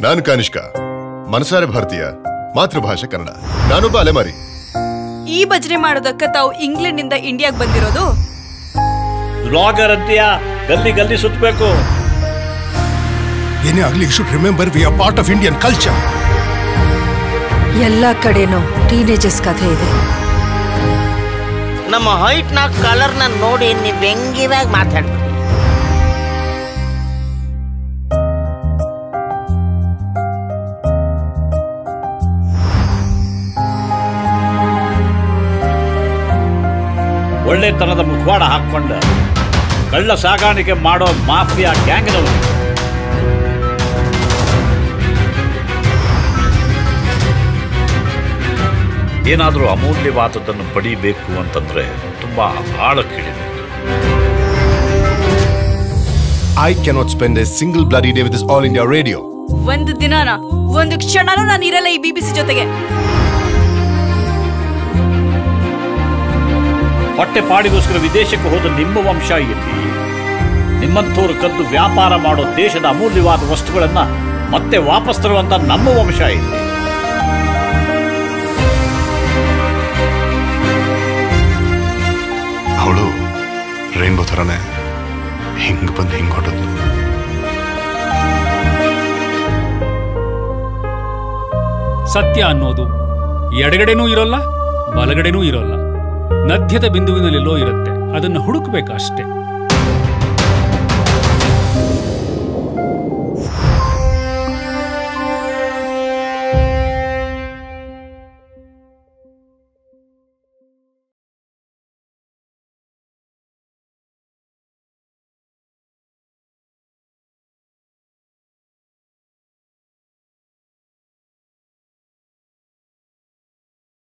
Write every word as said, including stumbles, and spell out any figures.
ನಾನು ಕಾನಿಷ್ಕ, ಮನಸಾರೆ ಭಾರತೀಯ, ಮಾತೃಭಾಷೆ ಕನ್ನಡ. ನಾನೊಬ್ಬ ಅಲೆಮಾರಿ. ಈ ಭಜನೆ ಮಾಡೋದಕ್ಕ ತಾವು ಇಂಗ್ಲೆಂಡ್ ನಿಂದ ಇಂಡಿಯಾಗ್ ಬಂದಿರೋದು? ಬ್ಲಾಗರ್ ಅಂತೀಯ, ಗಲ್ಲಿ ಗಲ್ಲಿ ಸುತ್ತಬೇಕು. ಏನೇ ಆಗ್ಲಿ, you should remember we are part of Indian culture. ಎಲ್ಲ ಕಡೆನೂ ಟೀನೇಜರ್ಸ್ ಕಥೆ ಇದೆ. ನಮ್ಮ ಹೈಟ್ ನ ಕಲರ್ ನ ನೋಡಿ ನೀವು ವ್ಯಂಗ್ಯವಾಗಿ ಮಾತಾಡ್ತೀವಿ. ಒಳ್ಳೆತನದ ಮುಖವಾಡ ಹಾಕೊಂಡ ಕಳ್ಳ ಸಾಗಾಣಿಕೆ ಮಾಡೋ ಮಾಫಿಯಾ ಗ್ಯಾಂಗ್ನವರು. ಏನಾದರೂ ಅಮೂಲ್ಯವಾದದ್ದನ್ನು ಪಡಿಬೇಕು ಅಂತಂದ್ರೆ ತುಂಬಾ ಆಳಕ್ಕಿಳಿಬೇಕು. I cannot spend a single bloody day with this All India Radio. ಒಂದು ದಿನಾನ ಒಂದು ಕ್ಷಣನೂ ನಾನು ಇರಲ್ಲ ಈ ಬಿಬಿಸಿ ಜೊತೆಗೆ. ಹೊಟ್ಟೆ ಪಾಡಿಗೋಸ್ಕರ ವಿದೇಶಕ್ಕೆ ಹೋದ ನಿಮ್ಮ ವಂಶ ಇಲ್ಲಿ, ನಿಮ್ಮಂಥವ್ರು ಕದ್ದು ವ್ಯಾಪಾರ ಮಾಡೋ ದೇಶದ ಅಮೂಲ್ಯವಾದ ವಸ್ತುಗಳನ್ನ ಮತ್ತೆ ವಾಪಸ್ ತರುವಂತ ನಮ್ಮ ವಂಶ ಇಲ್ಲಿ. ಅವಳು ರೈನ್ಬೋ ಥರನೇ ಹಿಂಗ್ ಬಂದು ಹಿಂಗ್ ಹೊರಟದ್ಲು. ಸತ್ಯ ಅನ್ನೋದು ಎಡಗಡೆನೂ ಇರೋಲ್ಲ, ಬಲಗಡೆನೂ ಇರೋಲ್ಲ, ಮಧ್ಯದ ಬಿಂದುವಿನಲ್ಲೆಲ್ಲೋ ಇರುತ್ತೆ. ಅದನ್ನು ಹುಡುಕ್ಬೇಕಷ್ಟೇ.